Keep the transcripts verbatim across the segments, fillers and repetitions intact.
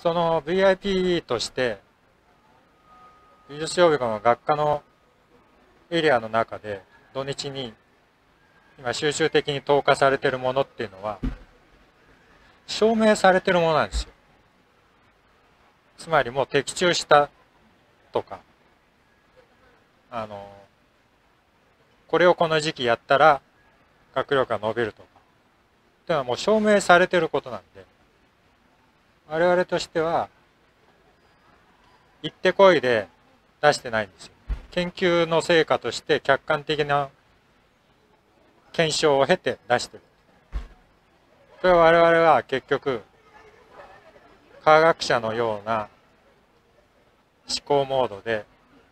その ブイアイピー として美術予備校の学科のエリアの中で土日に今集中的に投下されているものっていうのは証明されているものなんですよ。つまりもう的中したとか、あのこれをこの時期やったら学力が伸びるとかっていうのはもう証明されていることなんで、我々としては行ってこいで出してないんですよ。研究の成果として客観的な検証を経て出している。それは我々は結局科学者のような思考モードで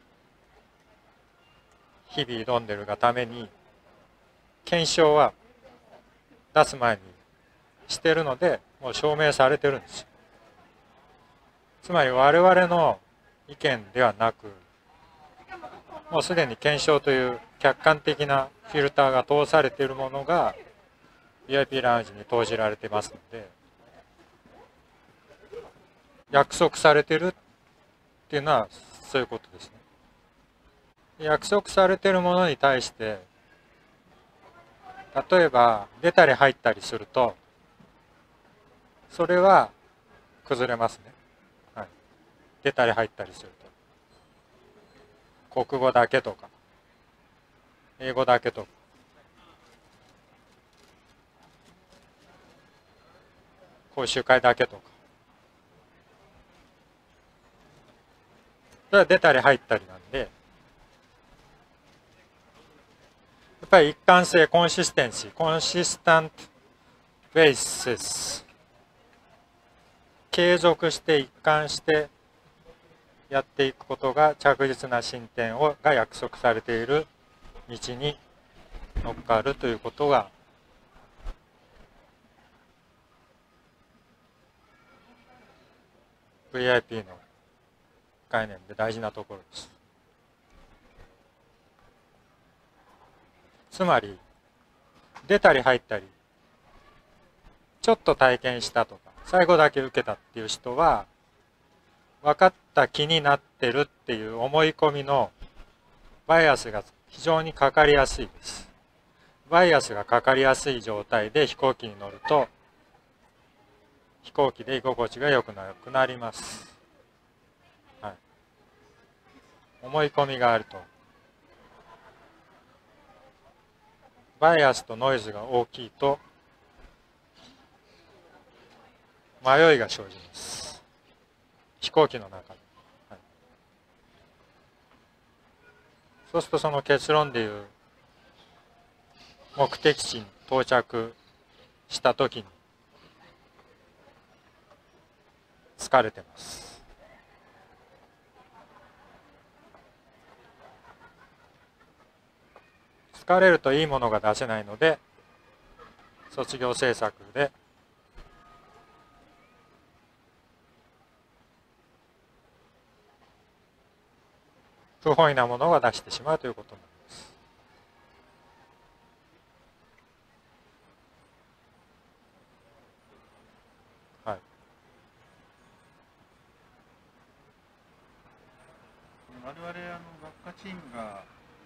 日々挑んでるがために検証は出す前にしてるのでもう証明されてるんですよ。つまり我々の意見ではなく、もうすでに検証という客観的なフィルターが通されているものが ブイアイピー ラウンジに投じられてますので、約束されてるっていうのはそういうことですね。約束されているものに対して例えば出たり入ったりするとそれは崩れますね。はい、出たり入ったりすると国語だけとか英語だけとか講習会だけとか、それは出たり入ったりなんで、やっぱり一貫性、コンシステンシー、コンシスタントベーシス、継続して一貫してやっていくことが着実な進展をが約束されている道に乗っかるということがブイアイピー の概念で大事なところです。つまり出たり入ったりちょっと体験したとか最後だけ受けたっていう人は分かった気になってるっていう思い込みのバイアスが非常にかかりやすいです。バイアスがかかりやすい状態で飛行機に乗ると飛行機で居心地が良くなくなります。はい、思い込みがあるとバイアスとノイズが大きいと迷いが生じます。飛行機の中で、はい、そうするとその結論でいう目的地に到着した時に疲れてます。疲れるといいものが出せないので卒業制作で不本意なものが出してしまうということになります。はい、 我々あの学科チームが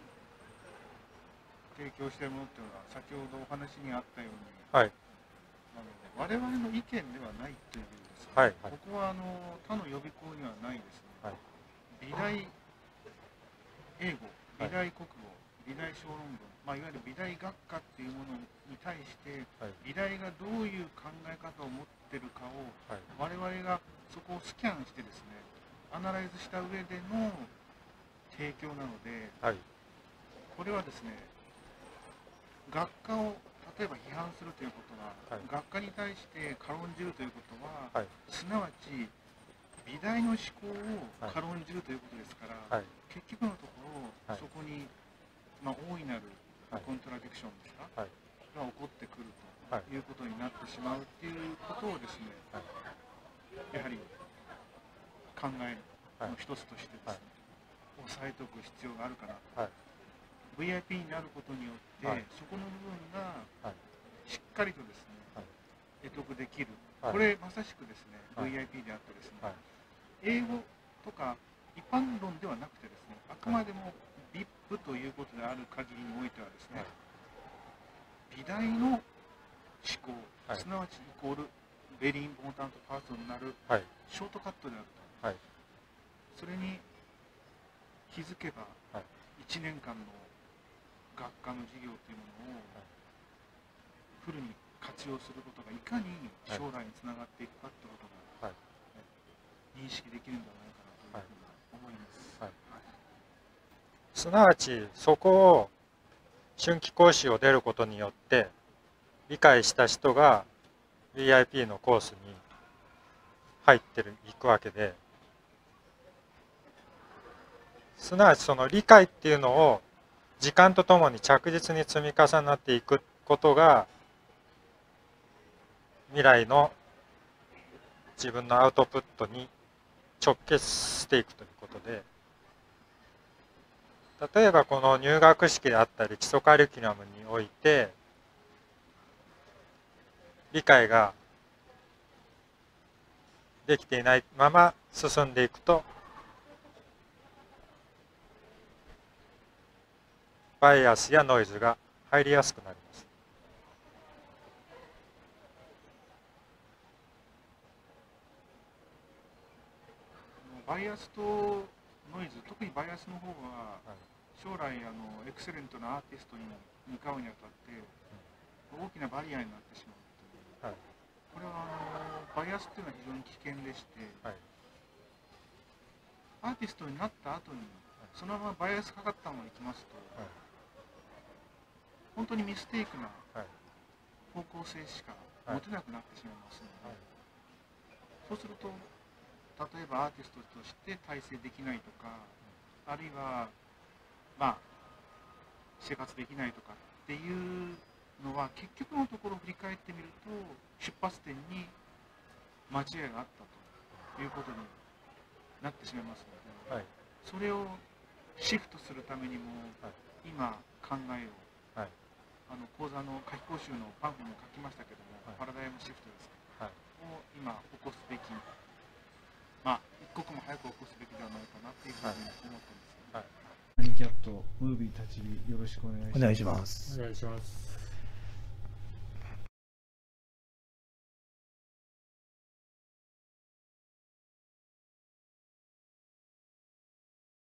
提供しているものというのは先ほどお話にあったように、 はい、 あの我々の意見ではないというですね、 はいはい、 ここはあの他の予備校にはないですね、 はい、 美大英語、美大国語、美大小論文、まあ、いわゆる美大学科っていうものに対して、はい、美大がどういう考え方を持っているかを、はい、我々がそこをスキャンしてですね、アナライズした上での提供なので、はい、これはですね、学科を例えば批判するということは、はい、学科に対して軽んじるということは、はい、すなわち美大の思考を軽んじるということですから、はい、結局のところ、はい、そこに、まあ、大いなるコントラディクションですか、はい、が起こってくるということになってしまうということをですね、はい、やはり考えの一つとしてですね、はい、押さえておく必要があるかなと。はい、ブイアイピー になることによって、はい、そこの部分がしっかりとですね、はい、得得できるはい、 これまさしくですね、 はい、 ブイアイピー であってですね、 はい、 英語とか一般論ではなくてですね、あくまでも ブイアイピー ということである限りにおいてはですね、はい、美大の思考、はい、すなわちイコールベリーインポータントパーソンになるショートカットであると、はい、それに気づけばいちねんかんの学科の授業というものをフルに活用することがいかに将来につながっていくかということが認識できるんじゃないかなというふうに思います。はいはい、 すなわちそこを春季講習を出ることによって理解した人が ブイアイピー のコースに入ってるいくわけで、すなわちその理解っていうのを時間とともに着実に積み重なっていくことが未来の自分のアウトプットに直結していくということで、例えばこの入学式であったり基礎カリキュラムにおいて理解ができていないまま進んでいくとバイアスやノイズが入りやすくなります。 バイアスとノイズ、特にバイアスの方は、はい、将来あのエクセレントなアーティストに向かうにあたって、うん、大きなバリアになってしまうという、はい、これはあのバイアスというのは非常に危険でして、はい、アーティストになった後に、はい、そのままバイアスかかったままいきますと、はい、本当にミステイクな方向性しか持てなくなってしまいますので、はい、そうすると例えばアーティストとして体制できないとか、うん、あるいはまあ生活できないとかっていうのは結局のところ振り返ってみると出発点に間違いがあったということになってしまいますので、はい、それをシフトするためにも、はい、今考えを、はい、あの講座の夏期講習のパンフにも書きましたけども、はい、パラダイムシフトですね、はい、を今起こすべき、まあ一刻も早く起こすべきではないかなというふうに思ってます。はい、ハニキャットムービー立ち火よろしくお願いします。 お願いします。 お願いします。